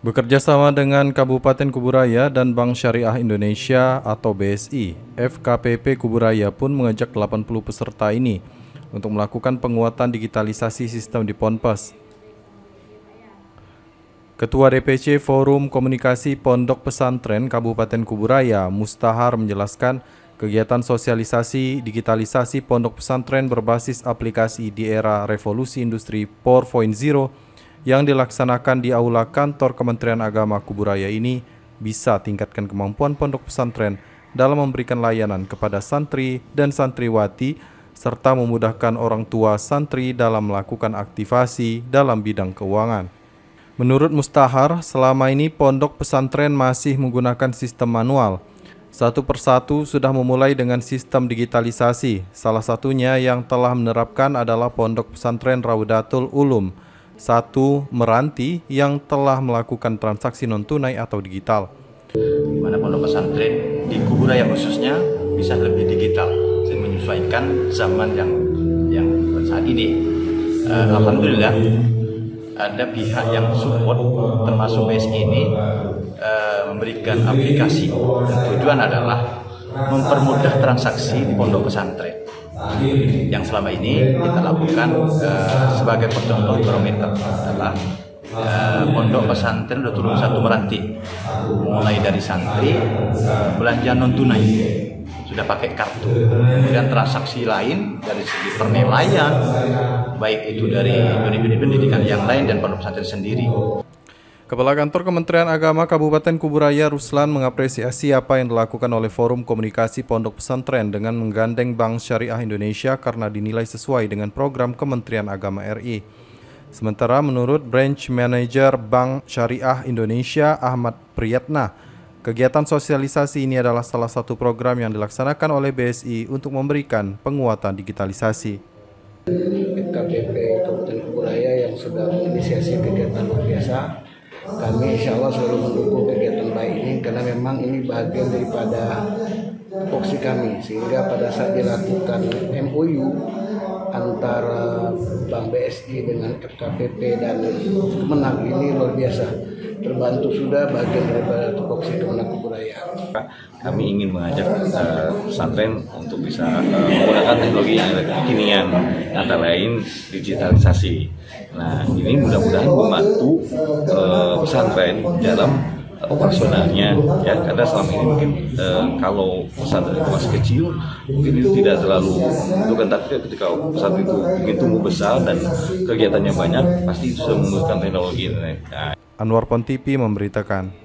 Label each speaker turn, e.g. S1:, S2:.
S1: Bekerja sama dengan Kabupaten Kuburaya dan Bank Syariah Indonesia atau BSI, FKPP Kuburaya pun mengajak 80 peserta ini untuk melakukan penguatan digitalisasi sistem di Ponpes. Ketua DPC Forum Komunikasi Pondok Pesantren Kabupaten Kuburaya, Mustahar, menjelaskan kegiatan sosialisasi digitalisasi pondok pesantren berbasis aplikasi di era revolusi industri 4.0 yang dilaksanakan di Aula Kantor Kementerian Agama Kuburaya ini bisa tingkatkan kemampuan pondok pesantren dalam memberikan layanan kepada santri dan santriwati serta memudahkan orang tua santri dalam melakukan aktivasi dalam bidang keuangan. Menurut Mustahar, selama ini pondok pesantren masih menggunakan sistem manual. Satu persatu sudah memulai dengan sistem digitalisasi. Salah satunya yang telah menerapkan adalah pondok pesantren Raudatul Ulum, satu Meranti yang telah melakukan transaksi non-tunai atau digital.
S2: Di mana pondok pesantren di Kuburaya khususnya bisa lebih digital, dan menyesuaikan zaman yang saat ini. Alhamdulillah ada pihak yang support, termasuk BSI ini memberikan aplikasi, dan tujuan adalah mempermudah transaksi di pondok pesantren. Yang selama ini kita lakukan sebagai contoh barometer adalah pondok pesantren Raudatul Ulum 1 Meranti, mulai dari santri belanja non tunai sudah pakai kartu, kemudian transaksi lain dari segi penilaian baik itu dari unit-unit pendidikan yang lain dan pondok pesantren sendiri.
S1: Kepala Kantor Kementerian Agama Kabupaten Kuburaya, Ruslan, mengapresiasi apa yang dilakukan oleh Forum Komunikasi Pondok Pesantren dengan menggandeng Bank Syariah Indonesia karena dinilai sesuai dengan program Kementerian Agama RI. Sementara menurut Branch Manager Bank Syariah Indonesia, Ahmad Priyatna, kegiatan sosialisasi ini adalah salah satu program yang dilaksanakan oleh BSI untuk memberikan penguatan digitalisasi.
S3: FKPP Kabupaten Kuburaya yang sudah menginisiasi kegiatan luar biasa. Kami insya Allah selalu mendukung kegiatan baik ini karena memang ini bagian daripada tupoksi kami, sehingga pada saat dilakukan MOU antara Bank BSI dengan FKPP dan Kemenag ini luar biasa, terbantu sudah bagian daripada tupoksi Kemenag Kuburaya.
S4: Kami ingin mengajak pesantren untuk bisa menggunakan teknologi yang kekinian, antara lain digitalisasi. Nah, ini mudah-mudahan membantu pesantren dalam operasionalnya, ya, karena selama ini mungkin kalau pesantren itu masih kecil mungkin itu tidak terlalu menentukan, tapi ketika pesantren itu mungkin tumbuh besar dan kegiatannya banyak, pasti itu sudah membutuhkan teknologi.
S1: Anwar Pontipi memberitakan.